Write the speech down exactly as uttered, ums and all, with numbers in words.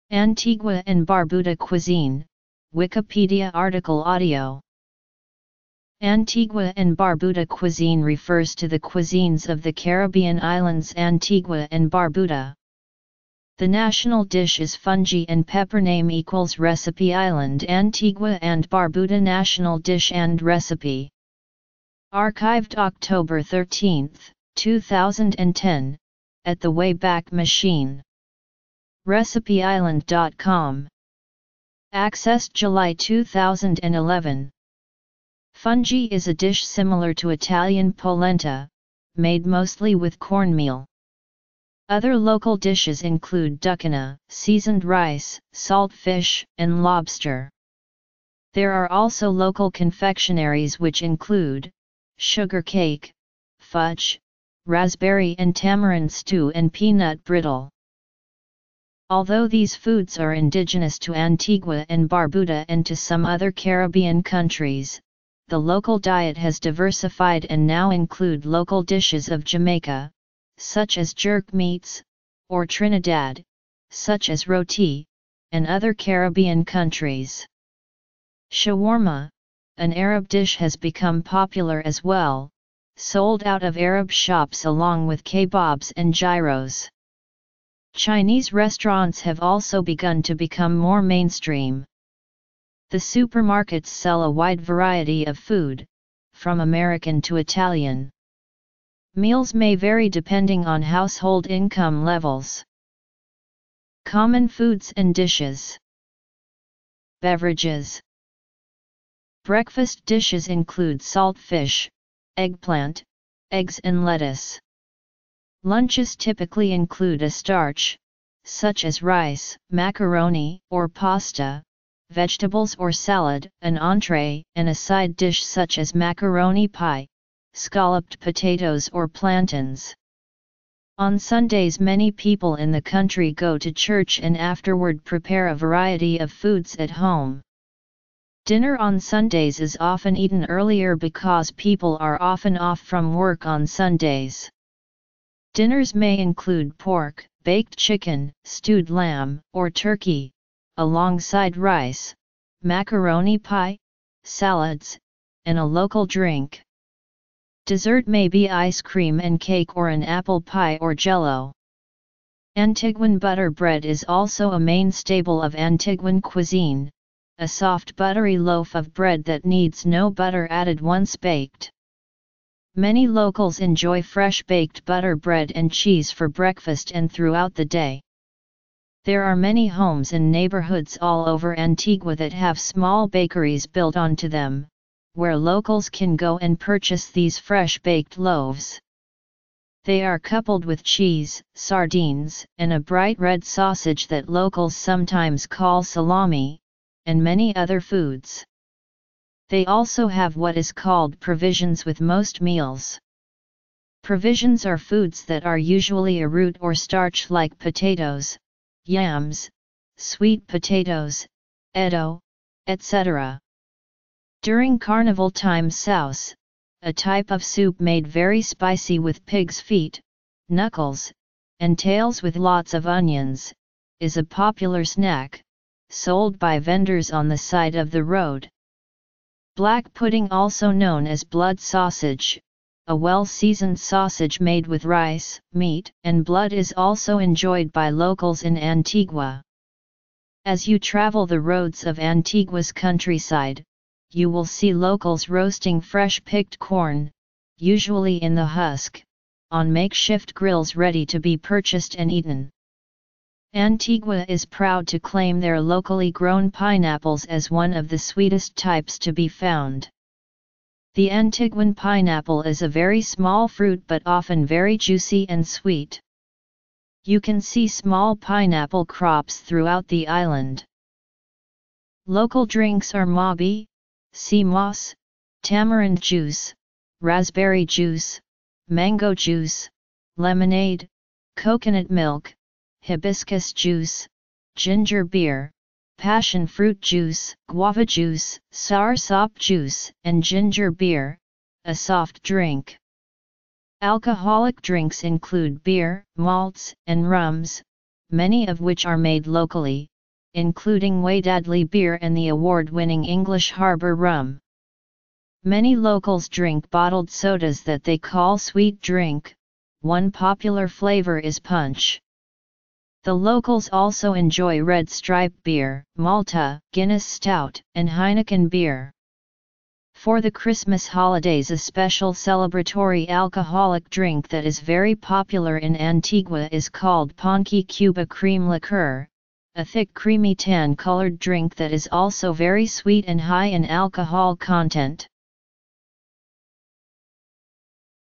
Antigua and Barbuda cuisine, Wikipedia article audio. Antigua and Barbuda cuisine refers to the cuisines of the Caribbean islands Antigua and Barbuda. The national dish is fungi and pepper. Name equals recipe. Island Antigua and Barbuda national dish and recipe. Archived October thirteenth, two thousand ten, at the Wayback Machine. recipe island dot com. Accessed July two thousand eleven. Fungi is a dish similar to Italian polenta, made mostly with cornmeal. Other local dishes include duckana, seasoned rice, salt fish, and lobster. There are also local confectionaries which include sugar cake, fudge, raspberry and tamarind stew and peanut brittle. Although these foods are indigenous to Antigua and Barbuda and to some other Caribbean countries, the local diet has diversified and now include local dishes of Jamaica, such as jerk meats, or Trinidad, such as roti, and other Caribbean countries. Shawarma, an Arab dish, has become popular as well, sold out of Arab shops along with kebabs and gyros. Chinese restaurants have also begun to become more mainstream. The supermarkets sell a wide variety of food, from American to Italian. Meals may vary depending on household income levels. Common foods and dishes. Beverages. Breakfast dishes include salt fish, eggplant, eggs and lettuce. Lunches typically include a starch, such as rice, macaroni, or pasta, vegetables or salad, an entree, and a side dish such as macaroni pie, scalloped potatoes or plantains. On Sundays many people in the country go to church and afterward prepare a variety of foods at home. Dinner on Sundays is often eaten earlier because people are often off from work on Sundays. Dinners may include pork, baked chicken, stewed lamb, or turkey, alongside rice, macaroni pie, salads, and a local drink. Dessert may be ice cream and cake or an apple pie or jello. Antiguan butter bread is also a main staple of Antiguan cuisine, a soft buttery loaf of bread that needs no butter added once baked. Many locals enjoy fresh baked butter bread and cheese for breakfast and throughout the day. There are many homes and neighborhoods all over Antigua that have small bakeries built onto them, where locals can go and purchase these fresh baked loaves. They are coupled with cheese, sardines, and a bright red sausage that locals sometimes call salami, and many other foods. They also have what is called provisions with most meals. Provisions are foods that are usually a root or starch like potatoes, yams, sweet potatoes, edo, et cetera. During carnival time souse, a type of soup made very spicy with pig's feet, knuckles, and tails with lots of onions, is a popular snack, sold by vendors on the side of the road. Black pudding, also known as blood sausage, a well-seasoned sausage made with rice, meat, and blood, is also enjoyed by locals in Antigua. As you travel the roads of Antigua's countryside, you will see locals roasting fresh picked corn, usually in the husk, on makeshift grills ready to be purchased and eaten. Antigua is proud to claim their locally grown pineapples as one of the sweetest types to be found. The Antiguan pineapple is a very small fruit but often very juicy and sweet. You can see small pineapple crops throughout the island. Local drinks are mabi, sea moss, tamarind juice, raspberry juice, mango juice, lemonade, coconut milk, hibiscus juice, ginger beer, passion fruit juice, guava juice, soursop juice, and ginger beer, a soft drink. Alcoholic drinks include beer, malts, and rums, many of which are made locally, including Wadadley beer and the award-winning English Harbour rum. Many locals drink bottled sodas that they call sweet drink. One popular flavor is punch. The locals also enjoy Red Stripe beer, Malta, Guinness Stout, and Heineken beer. For the Christmas holidays, a special celebratory alcoholic drink that is very popular in Antigua is called Ponque Cuba cream liqueur, a thick creamy tan-colored drink that is also very sweet and high in alcohol content.